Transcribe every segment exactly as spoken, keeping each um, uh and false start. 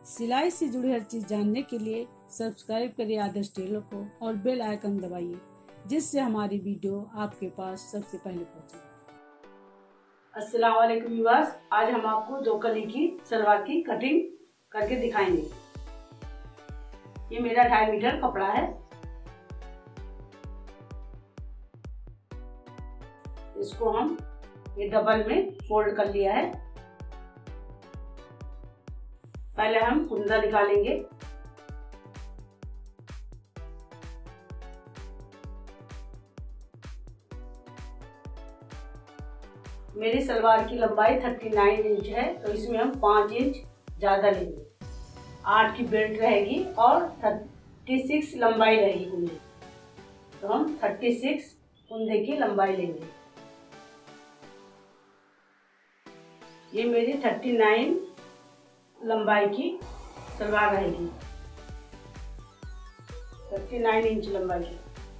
सिलाई से जुड़ी हर चीज जानने के लिए सब्सक्राइब करिए आदर्श टेलर को और बेल आइकन दबाइए, जिससे हमारी वीडियो आपके पास सबसे पहले पहुंचे। अस्सलाम वालेकुम व्यूअर्स, आज हम आपको दो कली की सलवार की कटिंग करके दिखाएंगे। ये मेरा ढाई मीटर कपड़ा है। इसको हम ये डबल में फोल्ड कर लिया है। पहले हम कुंदा निकालेंगे। मेरी सलवार की लंबाई उनतालीस इंच है, तो इसमें हम पाँच इंच ज्यादा लेंगे। आठ की बेल्ट रहेगी और छत्तीस लंबाई रहेगी कुंदे, तो हम छत्तीस कुंदे की लंबाई लेंगे। ये मेरी उनतालीस लंबाई की सलवार रहेगी, उनतालीस इंच लंबाई की।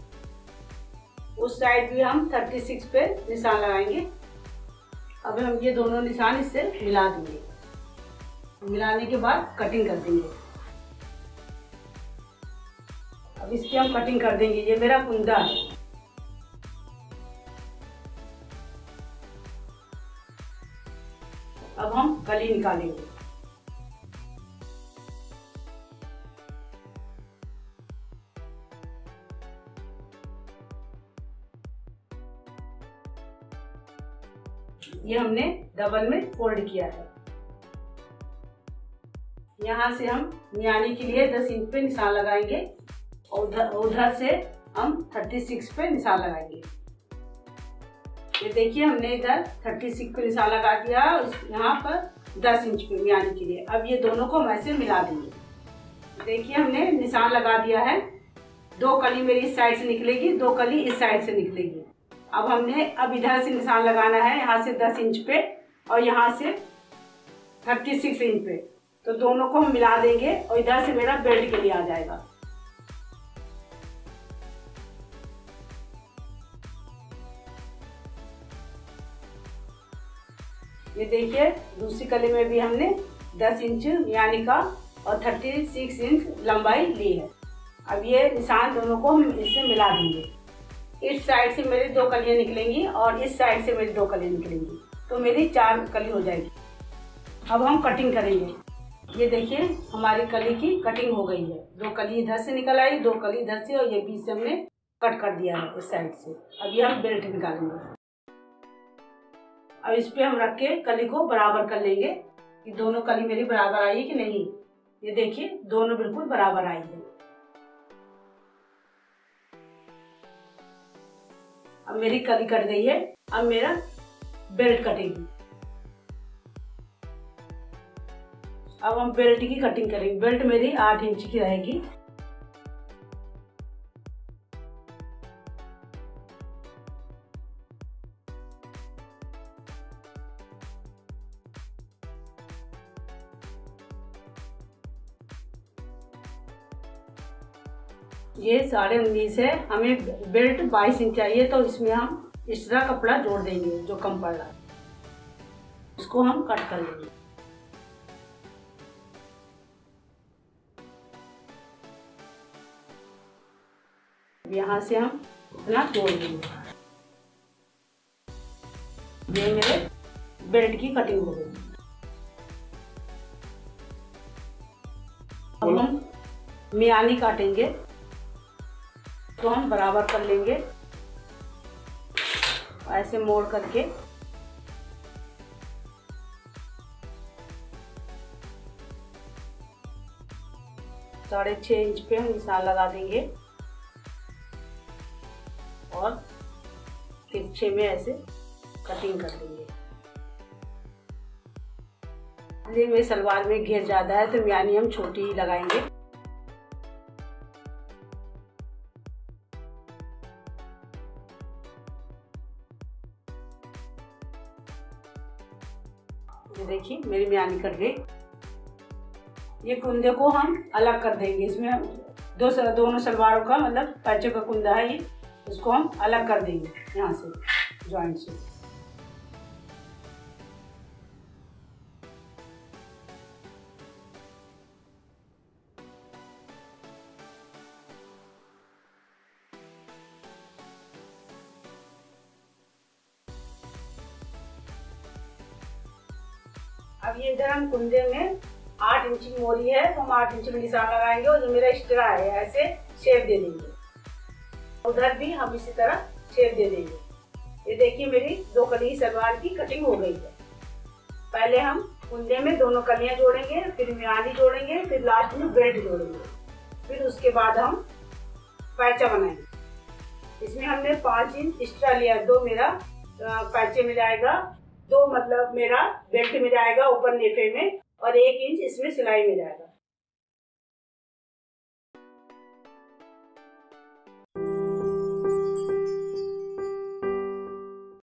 उस साइड भी हम छत्तीस पे निशान लगाएंगे। अब हम ये दोनों निशान इससे मिला देंगे। मिलाने के बाद कटिंग कर देंगे। अब इसकी हम कटिंग कर देंगे। ये मेरा कुंदा है। अब हम कली निकालेंगे। ये हमने डबल में फोल्ड किया है। यहाँ से हम मियानी के लिए दस इंच पे निशान लगाएंगे और उधर उधर से हम छत्तीस पे निशान लगाएंगे। ये देखिए, हमने इधर छत्तीस पे निशान लगा दिया, यहाँ पर दस इंच पे मियानी के लिए। अब ये दोनों को हम ऐसे मिला देंगे। देखिए, हमने निशान लगा दिया है। दो कली मेरी इस साइड से निकलेगी, दो कली इस साइड से निकलेगी। अब हमने अब इधर से निशान लगाना है, यहाँ से दस इंच पे और यहाँ से छत्तीस इंच पे। तो दोनों को हम मिला देंगे और इधर से मेरा बेल्ट के लिए आ जाएगा। ये देखिए, दूसरी कली में भी हमने दस इंच यानी का और छत्तीस इंच लंबाई ली है। अब ये निशान दोनों को हम इससे मिला देंगे। इस साइड से मेरी दो कलियां निकलेंगी और इस साइड से मेरी दो कलियां निकलेंगी, तो मेरी चार कली हो जाएगी। अब हम कटिंग करेंगे। ये देखिए, हमारी कली की कटिंग हो गई है। दो कली इधर से निकल आई, दो कली इधर से, और ये बीच से हमने कट कर दिया है इस साइड से। अब ये हम बेल्ट निकालेंगे। अब इस पे हम रख के कली को बराबर कर लेंगे कि दोनों कली मेरी बराबर आई है कि नहीं। ये देखिए, दोनों बिल्कुल बराबर आई है। अब मेरी कली कट गई है। अब मेरा बेल्ट कटेगी। अब हम बेल्ट की कटिंग करेंगे। बेल्ट मेरी आठ इंच की रहेगी। ये साढ़े उन्नीस है, हमें बेल्ट बाईस इंच चाहिए, तो इसमें हम एक्स्ट्रा कपड़ा जोड़ देंगे जो कम पड़ रहा है। इसको हम कट कर लेंगे। यहाँ से हम इतना जोड़ देंगे। ये मेरे बेल्ट की कटिंग हो गई। अब हम मियानी काटेंगे, तो हम बराबर कर लेंगे ऐसे मोड़ करके। साढ़े छह इंच पे हम निशान लगा देंगे और तिरछे में ऐसे कटिंग कर देंगे। इसलिए मेरी सलवार में घेर ज्यादा है, तो मियानी हम छोटी ही लगाएंगे। ये देखिए, मेरी मियानी कट गई। ये कुंदे को हम अलग कर देंगे। इसमें हम दो दोनों सलवारों का मतलब पैचों का कुंदा है ये, इसको हम अलग कर देंगे यहाँ से जॉइंट से। अब ये इधर हम कुंदे में आठ इंच की मोरी है तो हम आठ इंच में निशान लगाएंगे और जो मेरा एक्स्ट्रा है ऐसे शेप दे देंगे। उधर भी हम इसी तरह शेप दे देंगे। ये देखिए मेरी दो कली सलवार की कटिंग हो गई है। पहले हम कुंदे में दोनों कलियां जोड़ेंगे, फिर मियानी जोड़ेंगे, फिर लास्ट में बेल्ट जोड़ेंगे, फिर उसके बाद हम पैचा बनाएंगे। इसमें हमने पाँच इंच एक्स्ट्रा लिया, दो मेरा पैचे में जाएगा, दो मतलब मेरा बेल्ट में जाएगा ऊपर नेफे में, और एक इंच इसमें सिलाई में जाएगा।